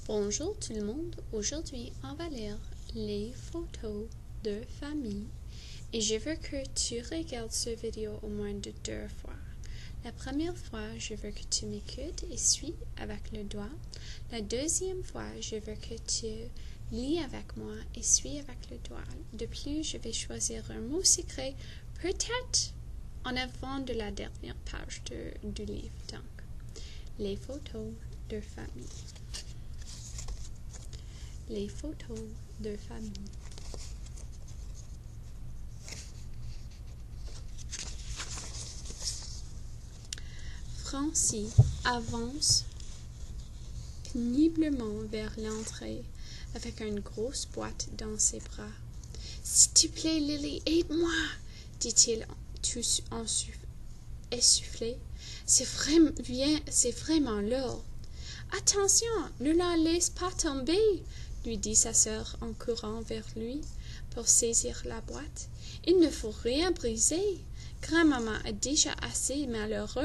Bonjour tout le monde, aujourd'hui on va lire les photos de famille et je veux que tu regardes cette vidéo au moins de 2 fois. La première fois, je veux que tu m'écoutes et suis avec le doigt. La deuxième fois, je veux que tu lis avec moi et suis avec le doigt. De plus, je vais choisir un mot secret, peut-être en avant de la dernière page du livre. Donc, les photos de famille. Les photos de famille. Francie avance péniblement vers l'entrée avec une grosse boîte dans ses bras. « S'il te plaît, Lily, aide-moi » dit-il tout essoufflé. « C'est vraiment lourd. »« Attention, ne la laisse pas tomber » lui dit sa sœur en courant vers lui pour saisir la boîte. « Il ne faut rien briser. Grand-maman est déjà assez malheureuse. »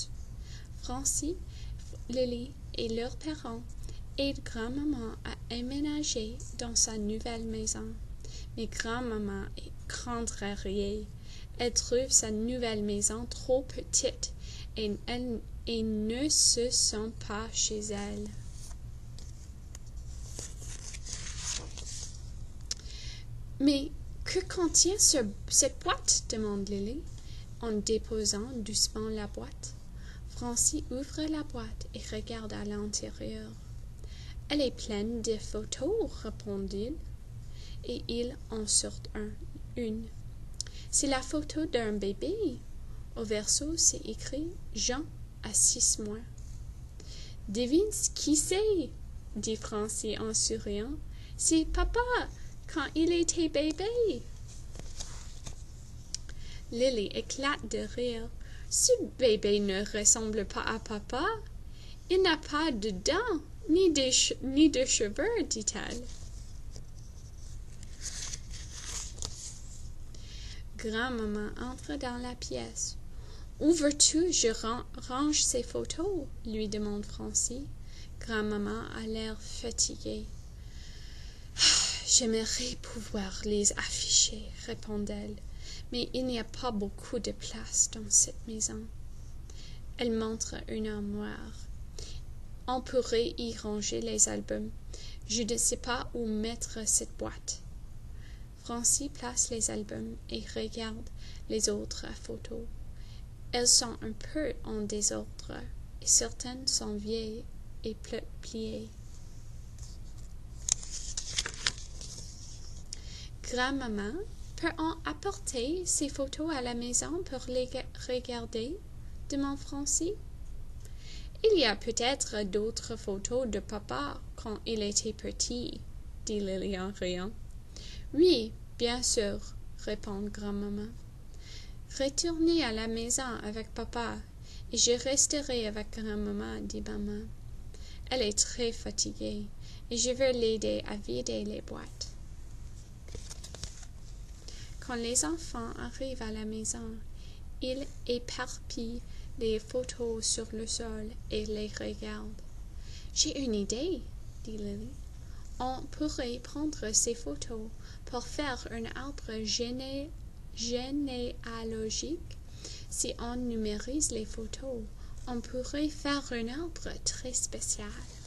Francie, Lily et leurs parents aident grand-maman à emménager dans sa nouvelle maison. Mais grand-maman est contrariée. Elle trouve sa nouvelle maison trop petite et ne se sent pas chez elle. « Mais que contient cette boîte ?» demande Lily, en déposant doucement la boîte. Francie ouvre la boîte et regarde à l'intérieur. « Elle est pleine de photos, » répond-il, et il en sort une. C'est la photo d'un bébé. Au verso, c'est écrit « Jean à 6 mois ». « Devine qui c'est » dit Francie en souriant. « C'est papa, quand il était bébé. » Lily éclate de rire. « Ce bébé ne ressemble pas à papa. Il n'a pas de dents, ni de cheveux, dit-elle. Grand-maman entre dans la pièce. « Où veux-tu je range ces photos ?» lui demande Francie. Grand-maman a l'air fatiguée. « J'aimerais pouvoir les afficher, » répond-elle, « mais il n'y a pas beaucoup de place dans cette maison. » Elle montre une armoire. « On pourrait y ranger les albums. Je ne sais pas où mettre cette boîte. » Francie place les albums et regarde les autres photos. Elles sont un peu en désordre et certaines sont vieilles et pliées. Grand-maman, peut-on apporter ces photos à la maison pour les regarder? Demande Francie. Il y a peut-être d'autres photos de papa quand il était petit, dit Lily en riant. Oui, bien sûr, répond grand-maman. Retournez à la maison avec papa et je resterai avec grand-maman, dit maman. Elle est très fatiguée et je veux l'aider à vider les boîtes. Quand les enfants arrivent à la maison, ils éparpillent les photos sur le sol et les regardent. « J'ai une idée, » dit Lily. « On pourrait prendre ces photos pour faire un arbre généalogique. Si on numérise les photos, on pourrait faire un arbre très spécial. »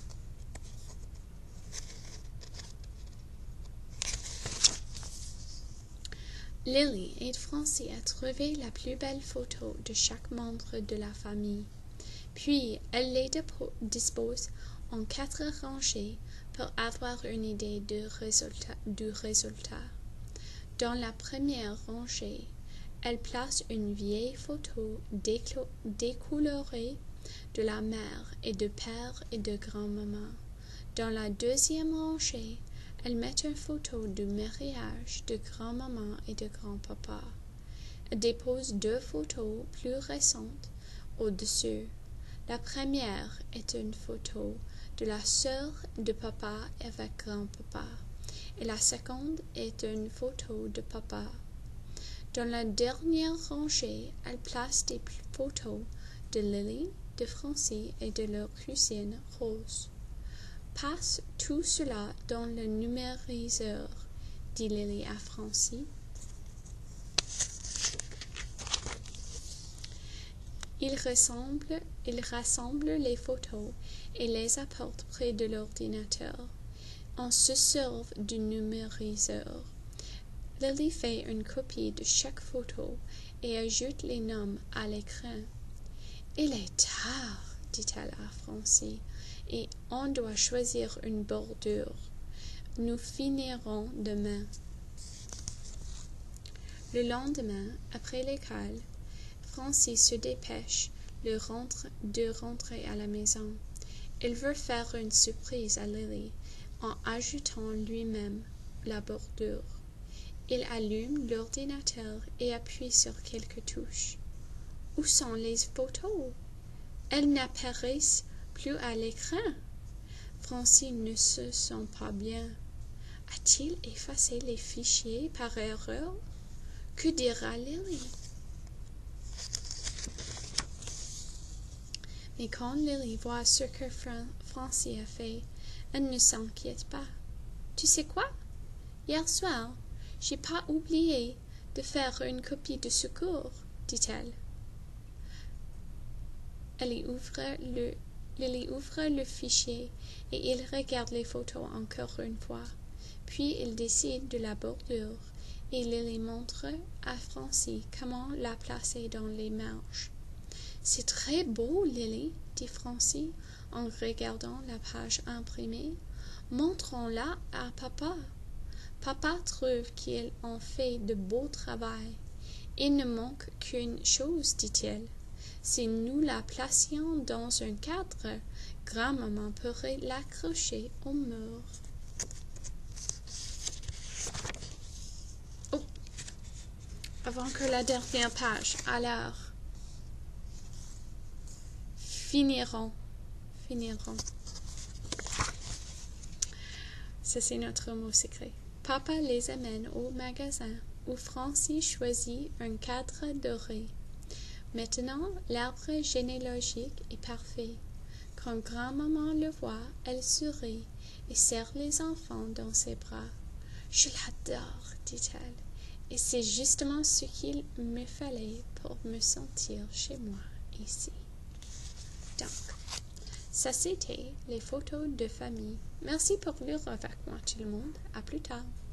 Lily aide Francie à trouver la plus belle photo de chaque membre de la famille. Puis, elle les dispose en 4 rangées pour avoir une idée du résultat. Dans la première rangée, elle place une vieille photo décolorée de la mère et de père et de grand-maman. Dans la deuxième rangée, elle met une photo du mariage de grand-maman et de grand-papa. Elle dépose 2 photos plus récentes au-dessus. La première est une photo de la sœur de papa avec grand-papa et la seconde est une photo de papa. Dans la dernière rangée, elle place des photos de Lily, de Francie et de leur cousine Rose. Passe tout cela dans le numériseur, dit Lily à Francie. Il rassemble les photos et les apporte près de l'ordinateur. On se serve du numériseur. Lily fait une copie de chaque photo et ajoute les noms à l'écran. « Il est tard, dit-elle à Francie, et on doit choisir une bordure. Nous finirons demain. » Le lendemain, après l'école, Francie se dépêche de rentrer à la maison. Il veut faire une surprise à Lily en ajoutant lui-même la bordure. Il allume l'ordinateur et appuie sur quelques touches. Où sont les photos? Elles n'apparaissent plus à l'écran. Francie ne se sent pas bien. A-t-il effacé les fichiers par erreur? Que dira Lily? Mais quand Lily voit ce que Francie a fait, elle ne s'inquiète pas. « Tu sais quoi? Hier soir, j'ai pas oublié de faire une copie de secours, dit-elle. Lily ouvre le fichier et il regarde les photos encore une fois. Puis il décide de la bordure et Lily montre à Francie comment la placer dans les marges. « C'est très beau, Lily, dit Francie en regardant la page imprimée. « Montrons-la à papa. Papa trouve qu'ils ont fait de beau travail. Il ne manque qu'une chose, dit-elle. Si nous la placions dans un cadre, grand-maman pourrait l'accrocher au mur. » Oh, avant que la dernière page, alors. Finiront. Ça, c'est notre mot secret. Papa les amène au magasin où Francie choisit un cadre doré. Maintenant, l'arbre généalogique est parfait. Quand grand-maman le voit, elle sourit et serre les enfants dans ses bras. « Je l'adore, dit-elle, et c'est justement ce qu'il me fallait pour me sentir chez moi ici. » Donc, ça c'était les photos de famille. Merci pour lire avec moi tout le monde. À plus tard.